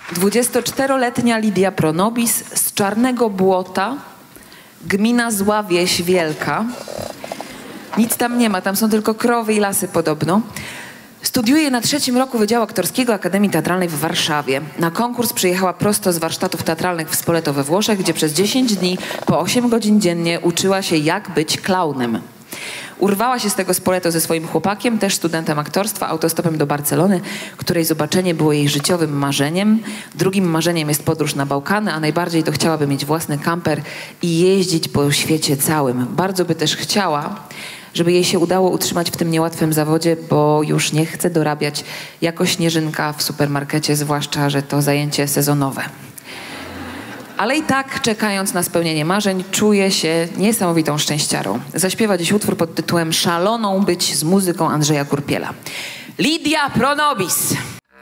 24-letnia Lidia Pronobis z Czarnego Błota, gmina Zła Wieś Wielka. Nic tam nie ma, tam są tylko krowy i lasy podobno. Studiuje na 3. roku Wydziału Aktorskiego Akademii Teatralnej w Warszawie. Na konkurs przyjechała prosto z warsztatów teatralnych w Spoleto we Włoszech, gdzie przez 10 dni po 8 godzin dziennie uczyła się, jak być klaunem. Urwała się z tego Spoleto ze swoim chłopakiem, też studentem aktorstwa, autostopem do Barcelony, której zobaczenie było jej życiowym marzeniem. Drugim marzeniem jest podróż na Bałkany, a najbardziej to chciałaby mieć własny kamper i jeździć po świecie całym. Bardzo by też chciała, żeby jej się udało utrzymać w tym niełatwym zawodzie, bo już nie chce dorabiać jako Śnieżynka w supermarkecie, zwłaszcza, że to zajęcie sezonowe. Ale i tak, czekając na spełnienie marzeń, czuje się niesamowitą szczęściarą. Zaśpiewa dziś utwór pod tytułem Szaloną być z muzyką Andrzeja Kurpiela. Lidia Pronobis.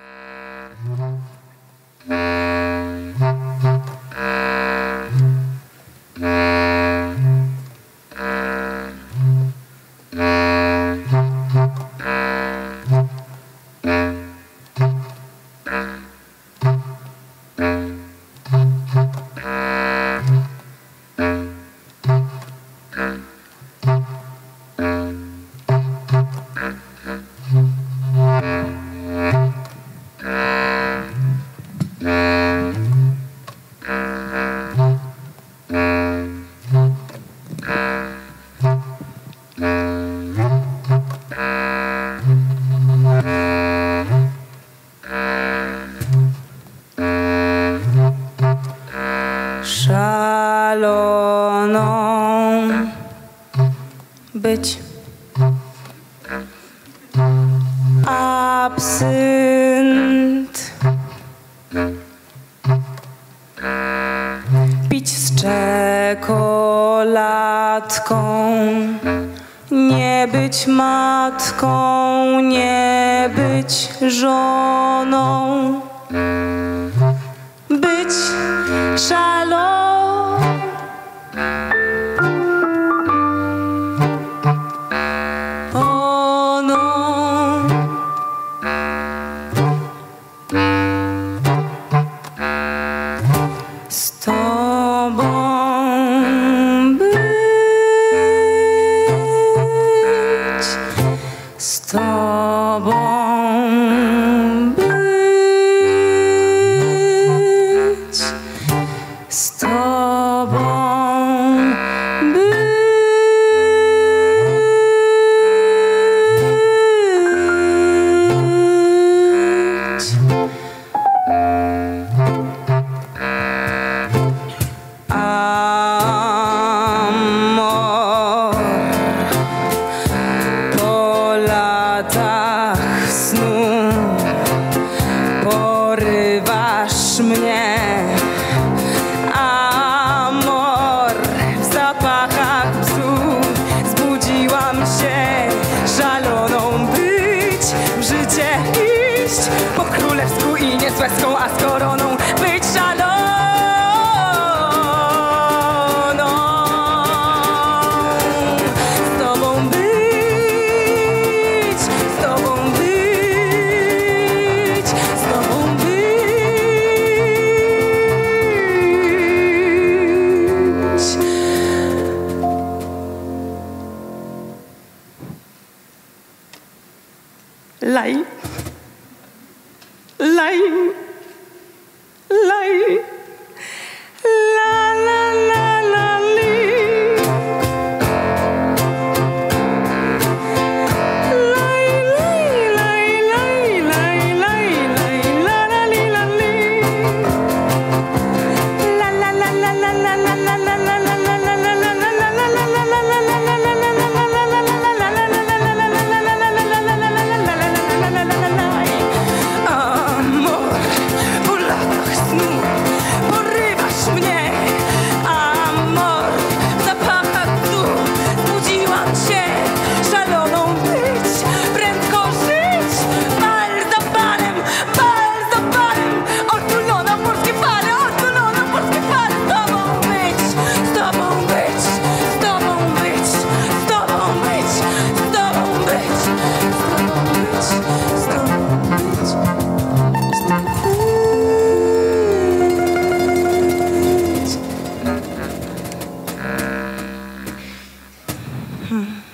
Szaloną być. Absynt pić z czekoladką. Nie być matką, nie być żoną. Być szaloną. Z tobą być, z tobą być, z tobą być. Amor, po latach snu porywasz mnie. Amor, w zapachach bzów zbudziłam się. Szaloną być, w życie iść, po królewsku i nie z łezką, a z koroną. Być szaloną. Laj. Laj. Hmm.